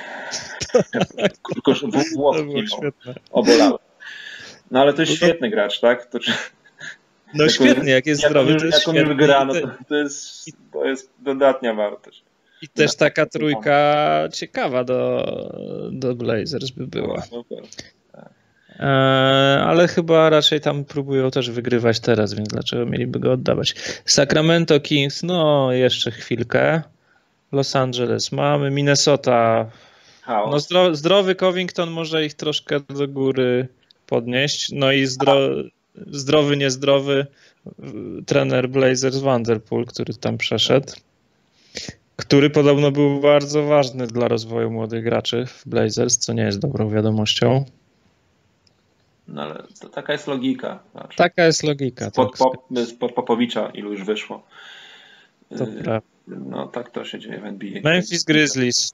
Tylko włos obolały. No ale to jest świetny gracz, tak? To, czy... No jak świetnie, on, jak jest jak zdrowy. On, jak on już gra, no to, to, jest, to jest dodatnia wartość. I też taka trójka ciekawa do, do Blazers by była. Super. E, ale chyba raczej tam próbują też wygrywać teraz, więc dlaczego mieliby go oddawać? Sacramento Kings, no jeszcze chwilkę. Los Angeles mamy, Minnesota. No zdro, zdrowy Covington może ich troszkę do góry podnieść. No i zdro, zdrowy, niezdrowy trener Blazers Vanderpool, który tam przeszedł, który podobno był bardzo ważny dla rozwoju młodych graczy w Blazers, co nie jest dobrą wiadomością. No ale to taka jest logika. Znaczy, taka jest logika. Spod, tak. pop, spod Popowicza ilu już wyszło. To yy, prawda. No tak to się dzieje w N B A. Memphis Grizzlies.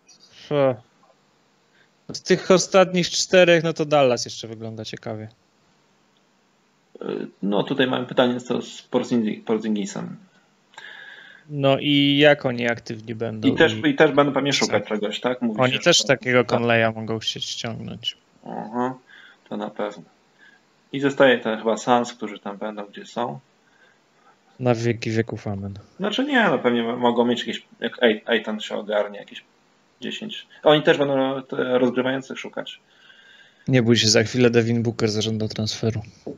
Z tych ostatnich czterech, no to Dallas jeszcze wygląda ciekawie. No tutaj mamy pytanie co z Porzingisem. No i jak oni aktywni będą? I też, i... i też będą pewnie szukać czegoś, tak? Mówi oni się, też że... takiego Conleya mogą chcieć ściągnąć. Aha, to na pewno. I zostaje to chyba Suns, którzy tam będą, gdzie są. Na wieki wieków amen. Znaczy nie, no pewnie mogą mieć jakieś, jak Ayton się ogarnie, jakieś dziesięć. Oni też będą rozgrywających szukać. Nie bój się, za chwilę Devin Booker zażąda transferu.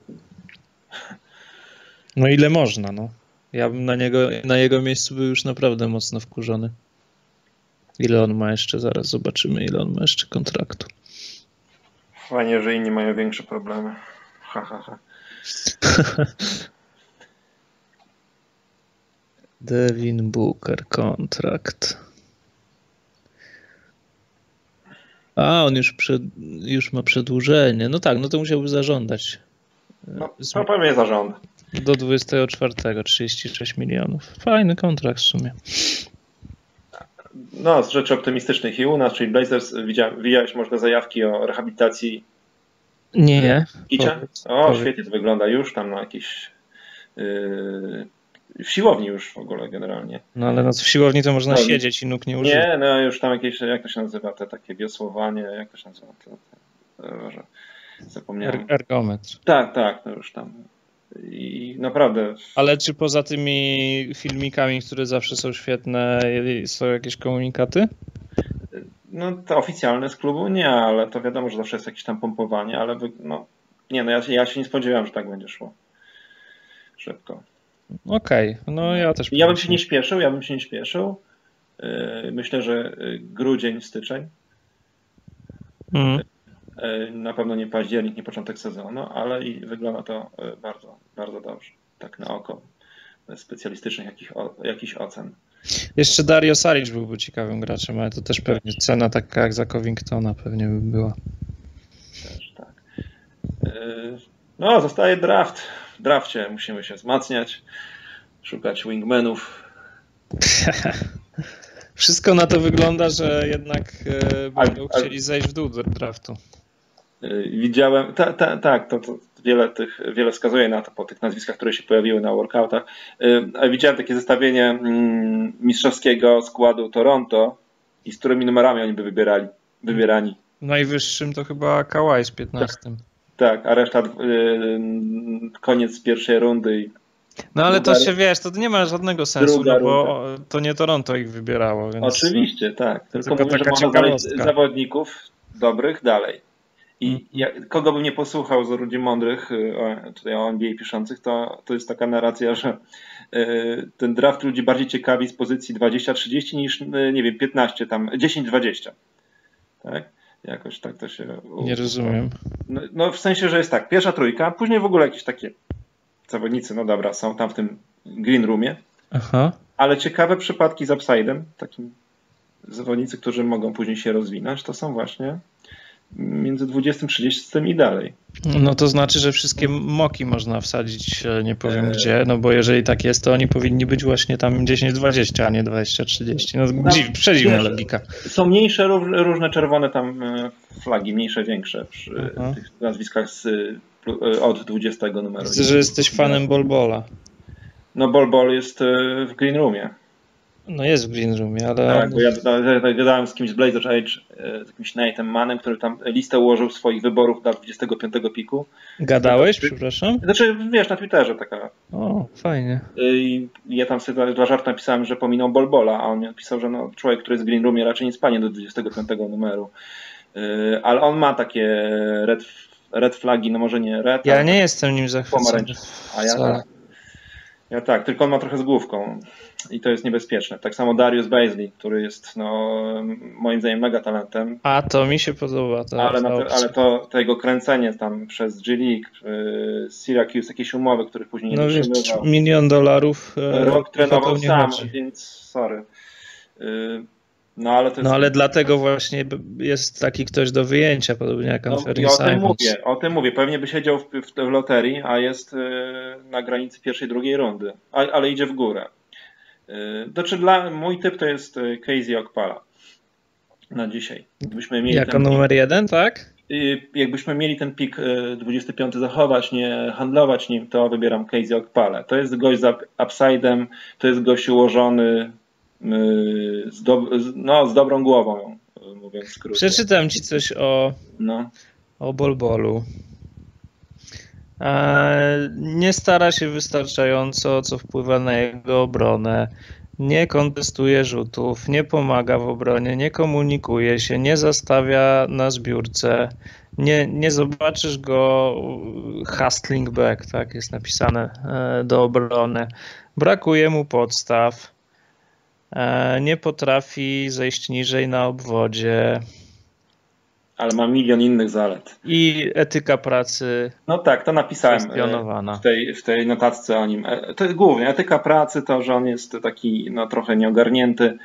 No ile można, no. Ja bym na niego, na jego miejscu był już naprawdę mocno wkurzony. Ile on ma jeszcze, zaraz zobaczymy, ile on ma jeszcze kontraktu. Fajnie, że inni mają większe problemy. Ha, ha, ha. Devin Booker, kontrakt. A, on już, przed, już ma przedłużenie. No tak, no to musiałby zażądać. No, to pewnie zażąda. Do dwudziestego czwartego, trzydzieści sześć milionów. Fajny kontrakt w sumie. No, z rzeczy optymistycznych i u nas, czyli Blazers, widziałeś może zajawki o rehabilitacji? Nie. Kicia? O, powiedz. Świetnie to wygląda już tam na jakiejś yy, w siłowni już w ogóle generalnie. No ale no, w siłowni to można no, siedzieć i nóg nie używać. Nie, no już tam jakieś, jak to się nazywa, te takie wiosłowanie, jak to się nazywa? To, to, może zapomniałem. Er, ergometr. Tak, tak, to już tam. I naprawdę. Ale czy poza tymi filmikami, które zawsze są świetne, są jakieś komunikaty? No to oficjalne z klubu nie, ale to wiadomo, że zawsze jest jakieś tam pompowanie, ale no nie, no ja, ja się nie spodziewałem, że tak będzie szło. Szybko. Okej, okay. No ja też. Ja bym się nie śpieszył, ja bym się nie śpieszył. Myślę, że grudzień, styczeń. Mm. Na pewno nie październik, nie początek sezonu, ale i wygląda to bardzo, bardzo dobrze. Tak na oko. Bez specjalistycznych jakich, jakichś ocen. Jeszcze Dario Saric byłby ciekawym graczem, ale to też pewnie cena taka jak za Covingtona pewnie by była. Też tak. No, zostaje draft. W drafcie musimy się wzmacniać, szukać wingmanów. Wszystko na to wygląda, że jednak będą a, chcieli zejść w dół do draftu. Widziałem, tak, ta, ta, to, to wiele, tych, wiele wskazuje na to po tych nazwiskach, które się pojawiły na workoutach. Widziałem takie zestawienie mistrzowskiego składu Toronto i z którymi numerami oni by wybierali, wybierani. Najwyższym to chyba Kawhi z piętnastym. Tak, tak, a reszta yy, koniec pierwszej rundy. I no ale druga, to się wiesz, to nie ma żadnego sensu, no bo to nie Toronto ich wybierało. Więc oczywiście, tak. Tylko, tylko mówię, że można znaleźć zawodników dobrych dalej. I ja, kogo bym nie posłuchał z ludzi mądrych, tutaj o N B A piszących, to, to jest taka narracja, że ten draft ludzi bardziej ciekawi z pozycji dwadzieścia trzydzieści niż, nie wiem, piętnaście tam, dziesięć dwadzieścia. Tak? Jakoś tak to się... Nie rozumiem. No, no w sensie, że jest tak, pierwsza trójka, później w ogóle jakieś takie zawodnicy, no dobra, są tam w tym green roomie, Aha. ale ciekawe przypadki z upside'em, takim zawodnicy, którzy mogą później się rozwinąć, to są właśnie między dwudziestym trzydziestym i dalej. No to znaczy, że wszystkie moki można wsadzić, nie powiem eee. gdzie, no bo jeżeli tak jest, to oni powinni być właśnie tam dziesięć dwadzieścia, a nie dwadzieścia trzydzieści. No, no przedziwna logika. Są mniejsze, różne czerwone tam flagi, mniejsze, większe przy Aha. tych nazwiskach z, od dwudziestego numeru. Widzę, że jesteś fanem Bol Bola. No Bol Bol jest w Green Roomie. No jest w Green Roomie, ale... Tak, bo ja gadałem z kimś z Blazers Age, z jakimś Nate'em Mannem, który tam listę ułożył swoich wyborów dla dwudziestego piątego piku. Gadałeś, przepraszam? Znaczy, wiesz, na Twitterze taka. O, fajnie. I ja tam sobie dla żartu napisałem, że pominął Bol Bola, a on napisał, że no, człowiek, który jest w Green Roomie raczej nie spanie do dwudziestego piątego numeru. Ale on ma takie red, red flagi, no może nie red, ja nie jestem nim zachwycony. A ja tak. Ja tak, tylko on ma trochę z główką i to jest niebezpieczne. Tak samo Darius Bazley, który jest no, moim zdaniem mega talentem. A to mi się podoba. To ale, na te, ale to, to jego kręcenie tam przez G League, yy, Syracuse, jakieś umowy, których później nie no dotrzymywał. Wiesz, milion dolarów. Rok trenował sam, chodzi. Więc sorry. Yy, no ale, to jest... no ale dlatego właśnie jest taki ktoś do wyjęcia, podobnie jak Anthony no, Simons. O tym mówię, o tym mówię. Pewnie by siedział w, w, w loterii, a jest yy, na granicy pierwszej, drugiej rundy, a, ale idzie w górę. Znaczy dla, mój typ to jest Casey Okpala na dzisiaj. Gdybyśmy mieli jako numer pik, jeden, tak? Jakbyśmy mieli ten pik dwudziesty piąty zachować, nie handlować nim, to wybieram Casey Okpala. To jest gość z upside'em, to jest gość ułożony z, do, no, z dobrą głową, mówiąc w skrócie. Przeczytam ci coś o, no. o Bol Bolu. Nie stara się wystarczająco, co wpływa na jego obronę, nie kontestuje rzutów, nie pomaga w obronie, nie komunikuje się, nie zastawia na zbiórce, nie, nie zobaczysz go hustling back, tak jest napisane, do obrony. Brakuje mu podstaw, nie potrafi zejść niżej na obwodzie. Ale ma milion innych zalet. I etyka pracy. No tak, to napisałem w tej, w tej notatce o nim. To głównie etyka pracy, to, że on jest taki no, trochę nieogarnięty.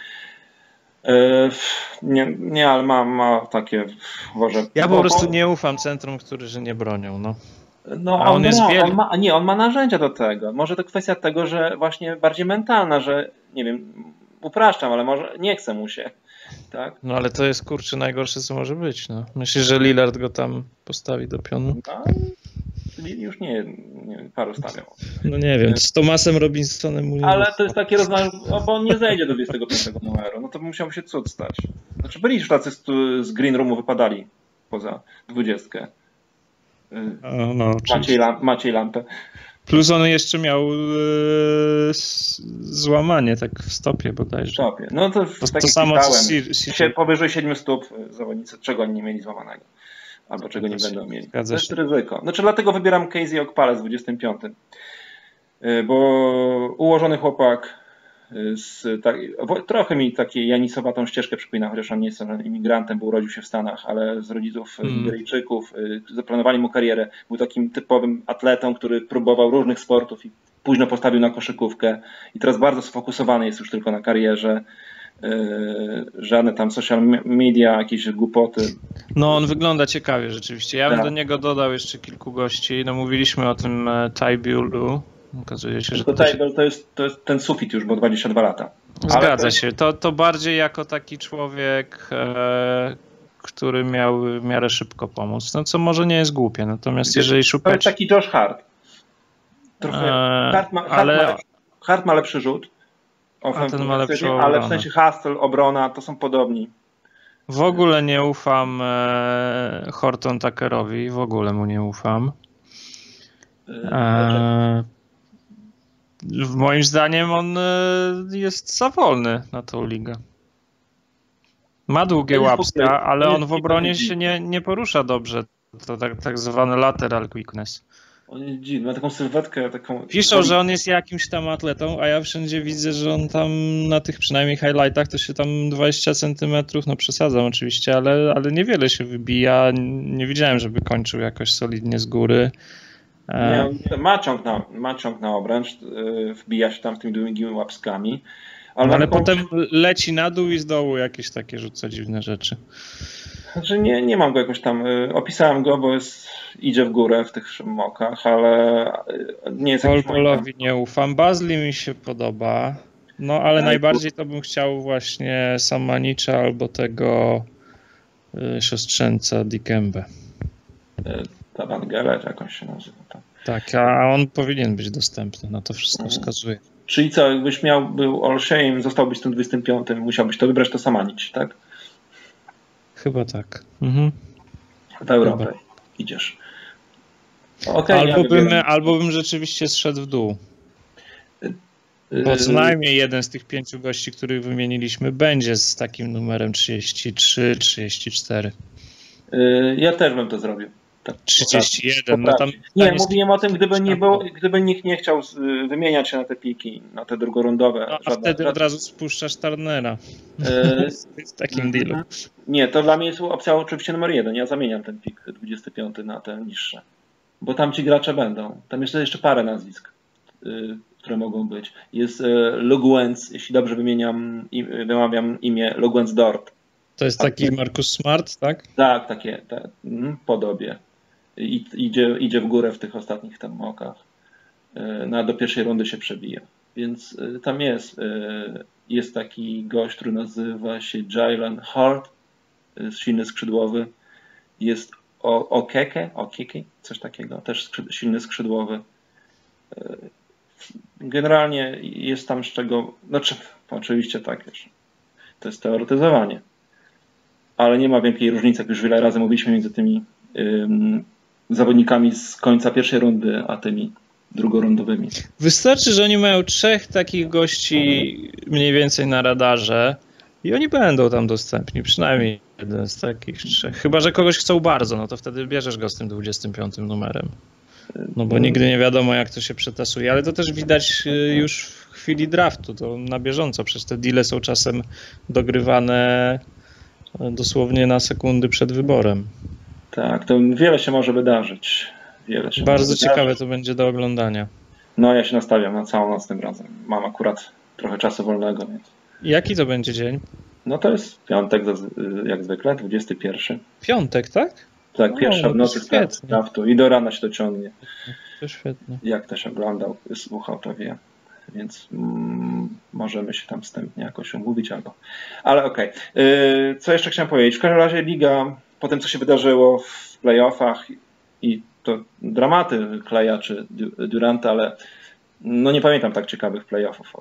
Nie, nie ale ma, ma takie... Może, ja po bo, prostu nie ufam centrum, którzy nie bronią. No, no a on, on jest wiel... on ma, nie, on ma narzędzia do tego. Może to kwestia tego, że właśnie bardziej mentalna, że nie wiem, upraszczam, ale może nie chce mu się. Tak? No ale to jest kurczę najgorsze, co może być. No. Myślisz, że Lillard go tam postawi do pionu? No, już nie, nie paru stawiał. No nie wiem, z Thomasem Robinsonem mu nie ale to jest takie rozwiązanie, bo on nie zejdzie do dwudziestego piątego numeru. No to musiał się cud stać. Znaczy byli już tacy z Green Roomu wypadali poza dwudziestkę. O, no, Maciej, Lamp, Maciej Lampę. Plus on jeszcze miał yy, złamanie tak w stopie bodajże. W stopie. No to, to, to samo co Sir, powyżej siedmiu stóp zawodnicy, czego oni nie mieli złamanego. Albo czego nie będą mieli. To jest ryzyko. Znaczy dlatego wybieram Casey Okpalę z dwudziestym piątym. Bo ułożony chłopak z, tak, trochę mi takiej janisowatą ścieżkę przypomina, chociaż on nie jest imigrantem, bo urodził się w Stanach, ale z rodziców Nigeryjczyków, hmm. zaplanowali mu karierę. Był takim typowym atletą, który próbował różnych sportów i późno postawił na koszykówkę i teraz bardzo sfokusowany jest już tylko na karierze. Yy, żadne tam social media, jakieś głupoty. No on wygląda ciekawie rzeczywiście. Ja bym tak. do niego dodał jeszcze kilku gości. No mówiliśmy o tym Tybulu. Okazuje się, że to, Tybul to, jest, to jest ten sufit już, bo dwadzieścia dwa lata. Zgadza to jest... się. To, to bardziej jako taki człowiek, e, który miał w miarę szybko pomóc. No co może nie jest głupie. Natomiast jeżeli szukać... To jest taki Josh Hart. Trochę e, Hart, ma, Hart, ale... ma lepszy, Hart ma lepszy rzut. Ale w sensie hustle, obrona, to są podobni. W ogóle nie ufam e, Horton Tuckerowi, w ogóle mu nie ufam. E, moim zdaniem on jest za wolny na tą ligę. Ma długie łapska, ale on w obronie się nie, nie porusza dobrze. to tak, tak zwany lateral quickness. On jest dziwny, ma taką sylwetkę, taką... Piszą, że on jest jakimś tam atletą, a ja wszędzie widzę, że on tam na tych przynajmniej highlightach to się tam dwadzieścia centymetrów, no przesadzam oczywiście, ale, ale niewiele się wybija. Nie widziałem, żeby kończył jakoś solidnie z góry. Nie, ma ciąg na, ma ciąg na obręcz, wbija się tam w tymi długimi łapskami. Ale, no, ale taką... potem leci na dół i z dołu jakieś takie rzuca dziwne rzeczy. Znaczy nie, nie mam go jakoś tam, opisałem go, bo jest, idzie w górę w tych mokach, ale nie jest jakiś... Polowi nie ufam. Bazli mi się podoba, no ale Ej, najbardziej to bym chciał właśnie Samanicza albo tego y, siostrzeńca Dikembe. Ta Wangele, czy jakąś się nazywa. Tak, tak, a on powinien być dostępny, na to wszystko mhm. wskazuje. Czyli co, jakbyś miał, był Olsheim, zostałbyś z tym dwudziestym piątym, musiałbyś to wybrać, to Samanic, tak? Chyba tak. Mhm. W Europę Chyba. Idziesz. Okay, albo, ja bym, albo bym rzeczywiście zszedł w dół. Bo co najmniej jeden z tych pięciu gości, których wymieniliśmy, będzie z takim numerem trzydzieści trzy, trzydzieści cztery. Ja też bym to zrobił. Tak, trzydzieści jeden. No tam nie, mówiłem o tym, gdyby, nie było, gdyby nikt nie chciał wymieniać się na te piki, na te drugorundowe. No, a żadne, wtedy od razu spuszczasz Turnera. Yy, z takim dealem. Nie, to dla mnie jest opcja oczywiście numer jeden. Ja zamieniam ten pik dwudziesty piąty na te niższe. Bo tam ci gracze będą. Tam jest jeszcze parę nazwisk, yy, które mogą być. Jest yy, Luguens, jeśli dobrze wymieniam, wymawiam imię, Luguens Dort. To jest taki Marcus Smart, tak? Tak, takie, te, mm, podobie. I, idzie, idzie w górę w tych ostatnich tam mokach. No, do pierwszej rundy się przebija. Więc tam jest. Jest taki gość, który nazywa się Jalen Hart, silny skrzydłowy. Jest Okeke, Okeke, coś takiego, też skrzyd, silny skrzydłowy. Generalnie jest tam z czego, znaczy oczywiście tak, wiesz, to jest teoretyzowanie. Ale nie ma wielkiej różnicy, jak już wiele razy mówiliśmy, między tymi ym, zawodnikami z końca pierwszej rundy, a tymi drugorundowymi. Wystarczy, że oni mają trzech takich gości mniej więcej na radarze i oni będą tam dostępni, przynajmniej jeden z takich trzech. Chyba że kogoś chcą bardzo, no to wtedy bierzesz go z tym dwudziestym piątym numerem. No bo nigdy nie wiadomo, jak to się przetasuje, ale to też widać już w chwili draftu, to na bieżąco, przecież te deale są czasem dogrywane dosłownie na sekundy przed wyborem. Tak, to wiele się może wydarzyć. Wiele się Bardzo może ciekawe wydarzyć. to będzie do oglądania. No ja się nastawiam na całą noc tym razem. Mam akurat trochę czasu wolnego, więc... Jaki to będzie dzień? No to jest piątek, jak zwykle, dwudziesty pierwszy. Piątek, tak? Tak, pierwsza w nocy draftu i do rana się dociągnie. To świetnie. Jak też oglądał, słuchał, to wie. Więc mm, możemy się tam wstępnie jakoś umówić albo... Ale okej. Okay. Yy, co jeszcze chciałem powiedzieć? W każdym razie liga, po tym co się wydarzyło w playoffach i to dramaty Kleja czy Duranta, ale no nie pamiętam tak ciekawych playoffów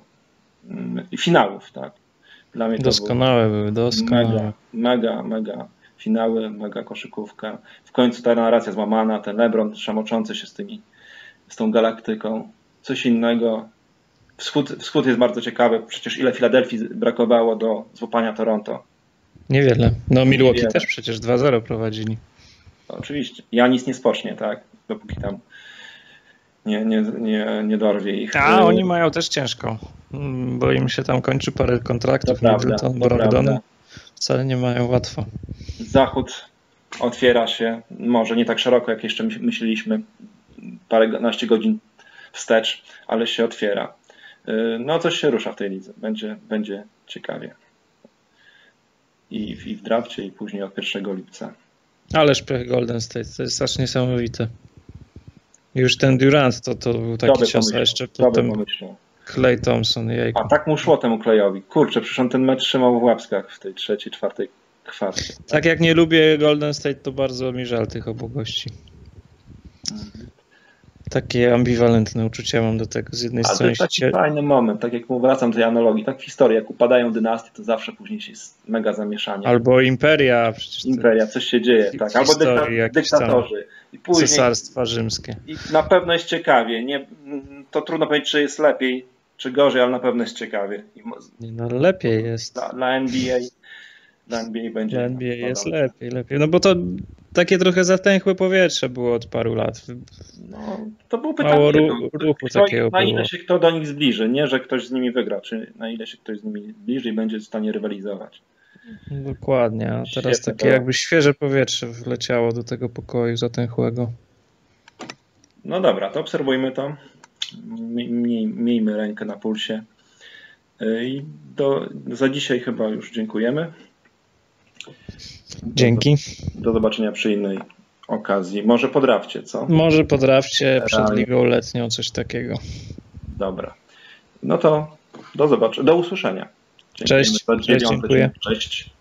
i finałów, tak? Dla mnie to doskonałe były, doskonałe. Mega, mega, mega finały, mega koszykówka. W końcu ta narracja złamana, ten LeBron szamoczący się z tymi, z tą galaktyką. Coś innego. Wschód, wschód jest bardzo ciekawy. Przecież ile Filadelfii brakowało do złapania Toronto? Niewiele. No Milwaukee Niewiele. Też przecież dwa zero prowadzili. Oczywiście. Janis nie spocznie, tak? Dopóki tam nie, nie, nie, nie dorwie ich. A oni mają też ciężko, bo im się tam kończy parę kontraktów. Middleton, Brogdon wcale nie mają łatwo. Zachód otwiera się, może nie tak szeroko, jak jeszcze myśleliśmy paręnaście godzin wstecz, ale się otwiera. No coś się rusza w tej lidze. Będzie, będzie ciekawie. I w, i w drafcie, i później od pierwszego lipca. Ależ pech Golden State, to jest aż niesamowite. Już ten Durant to, to był taki cios, a jeszcze potem Klay Thompson. Jejku. A tak mu szło temu Klayowi. Kurczę, przecież on ten mecz trzymał w łapskach w tej trzeciej, czwartej kwarcie. Tak, tak jak nie lubię Golden State, to bardzo mi żal tych obu gości. Mhm. Takie ambiwalentne uczucia mam do tego. Z jednej Ale strony... to jest taki się... fajny moment, tak jak wracam do tej analogii, tak w historii, jak upadają dynastie, to zawsze później jest mega zamieszanie. Albo imperia. Przecież imperia, coś się dzieje, tak. Albo historii, dykta... dyktatorzy. I później... Cesarstwa rzymskie. I na pewno jest ciekawie. Nie... To trudno powiedzieć, czy jest lepiej, czy gorzej, ale na pewno jest ciekawie. I... No lepiej jest. Dla, dla N B A Dla N B A będzie. Dla N B A jest dobrze. lepiej, lepiej. No bo to takie trochę zatęchłe powietrze było od paru lat. No, to było Mało pytanie, ru- no, ruchu kto, takiego na ile było. się kto do nich zbliży, nie, że ktoś z nimi wygra, czy na ile się ktoś z nimi zbliży i będzie w stanie rywalizować. Dokładnie, a teraz Świetne takie było. jakby świeże powietrze wleciało do tego pokoju zatęchłego. No dobra, to obserwujmy to. Miej, miejmy rękę na pulsie. I do, za dzisiaj chyba już dziękujemy. Dzięki. Do, do zobaczenia przy innej okazji. Może po drafcie, co? Może po drafcie przed Realnie. ligą letnią coś takiego. Dobra. No to do zobaczenia. Do usłyszenia. Cześć, Dziękujemy za cześć, dziewiąty dziękuję. dzień. Cześć.